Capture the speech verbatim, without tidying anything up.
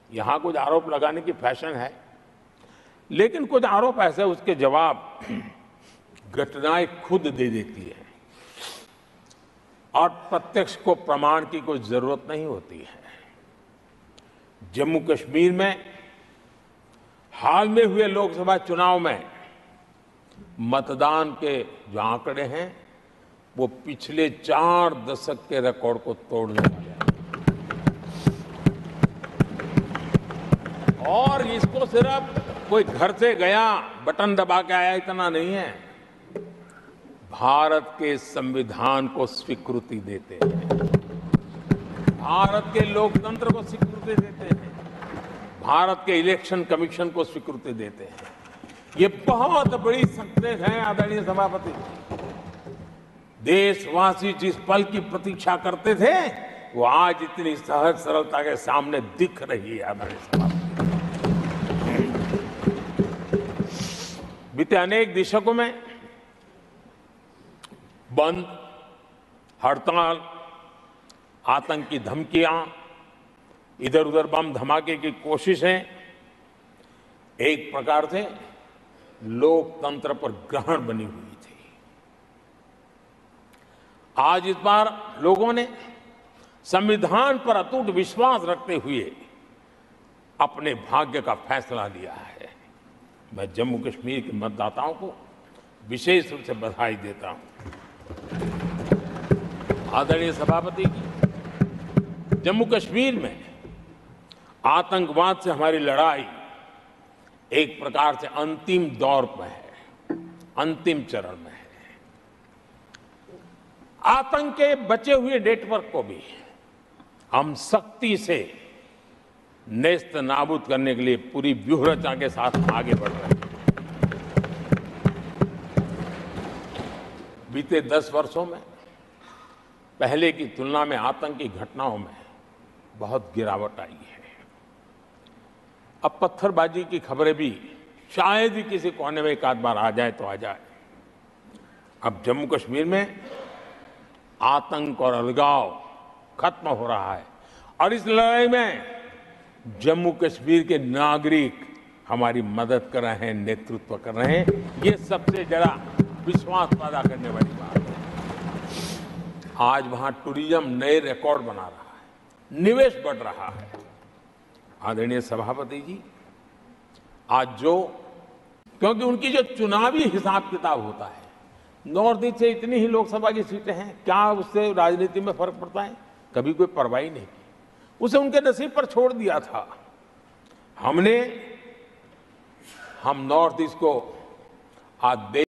यहां कुछ आरोप लगाने की फैशन है, लेकिन कुछ आरोप ऐसे उसके जवाब घटनाएं खुद दे देती है और प्रत्यक्ष को प्रमाण की कोई जरूरत नहीं होती है। जम्मू कश्मीर में हाल में हुए लोकसभा चुनाव में मतदान के जो आंकड़े हैं वो पिछले चार दशक के रिकॉर्ड को तोड़ने वाले हैं। और इसको सिर्फ कोई घर से गया बटन दबा के आया इतना नहीं है, भारत के संविधान को स्वीकृति देते हैं, भारत के लोकतंत्र को स्वीकृति देते हैं, भारत के इलेक्शन कमीशन को स्वीकृति देते हैं। ये बहुत बड़ी सक्सेस है आदरणीय सभापति। देशवासी जिस पल की प्रतीक्षा करते थे वो आज इतनी सहज सरलता के सामने दिख रही है आदरणीय सभापति। बीते अनेक दशकों में बंद, हड़ताल, आतंकी धमकियां, इधर उधर बम धमाके की कोशिशें एक प्रकार से लोकतंत्र पर ग्रहण बनी हुई थी। आज इस बार लोगों ने संविधान पर अटूट विश्वास रखते हुए अपने भाग्य का फैसला लिया है। मैं जम्मू कश्मीर के मतदाताओं को विशेष रूप से बधाई देता हूं। आदरणीय सभापति जी, जम्मू कश्मीर में आतंकवाद से हमारी लड़ाई एक प्रकार से अंतिम दौर पर है, अंतिम चरण में है। आतंक के बचे हुए नेटवर्क को भी हम सख्ती से नेस्त नाबूद करने के लिए पूरी व्यूहरचना के साथ आगे बढ़ रहे हैं। बीते दस वर्षों में पहले की तुलना में आतंकी घटनाओं में बहुत गिरावट आई है। अब पत्थरबाजी की खबरें भी शायद ही किसी कोने में एक आध बार आ जाए तो आ जाए। अब जम्मू कश्मीर में आतंक और अलगाव खत्म हो रहा है और इस लड़ाई में जम्मू कश्मीर के नागरिक हमारी मदद कर रहे हैं, नेतृत्व कर रहे हैं। ये सबसे जरा विश्वास पैदा करने वाली बात है। आज वहां टूरिज्म नए रिकॉर्ड बना रहा है, निवेश बढ़ रहा है। आदरणीय सभापति जी, आज जो क्योंकि उनकी जो चुनावी हिसाब किताब होता है, नॉर्थ ईस्ट से इतनी ही लोकसभा की सीटें हैं, क्या उससे राजनीति में फर्क पड़ता है? कभी कोई परवाह नहीं की, उसे उनके नसीब पर छोड़ दिया था। हमने हम नॉर्थ ईस्ट को आज